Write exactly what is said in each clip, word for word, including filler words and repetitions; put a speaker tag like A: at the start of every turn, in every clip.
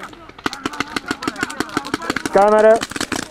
A: Cámara.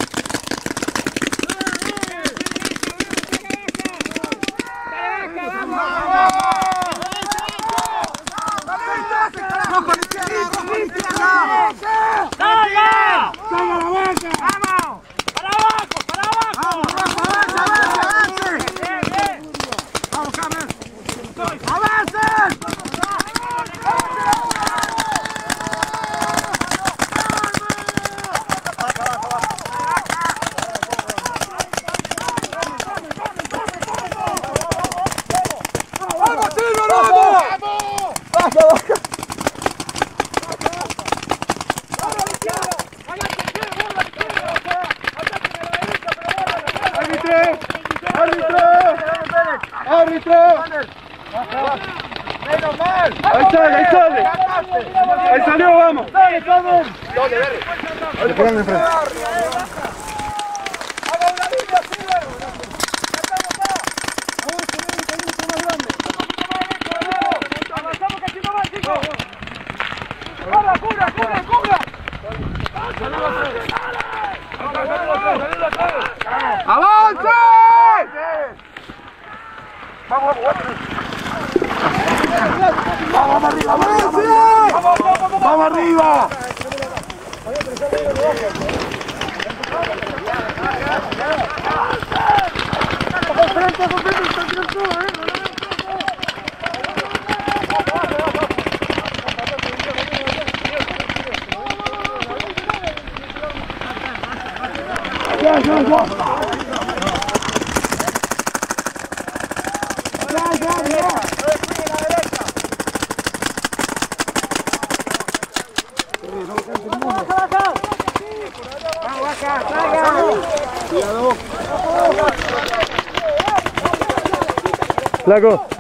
B: ¡Árbitro! ¡Menos mal! ¡Ahí sale, ahí sale! ¡Ahí salió, vamos! ¡Dale, dale! ¡Dale, dale! ¡Ahí ponen de frente! ¡Haga una línea, pibe! ¡Avanzamos, que si no va, chicos! ¡Cubra, cubra, cubra, cubra! ¡Avance! ¡Vamos, vamos arriba! ¡Vamos, vamos, vamos arriba! ¡Ya, ya, ya!
A: Flaco.